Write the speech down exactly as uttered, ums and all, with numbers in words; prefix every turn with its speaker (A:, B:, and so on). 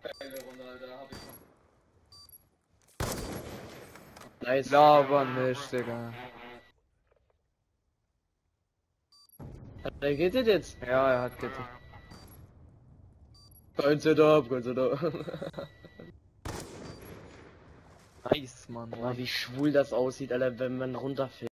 A: Nice.
B: Aber nicht, Digga.
A: Hat er gittet jetzt?
B: Ja, er hat Gitter.
A: Kein Setup, kein Setup.
B: Nice, Mann.
A: Boah, wie schwul das aussieht, Alter, wenn man runterfällt.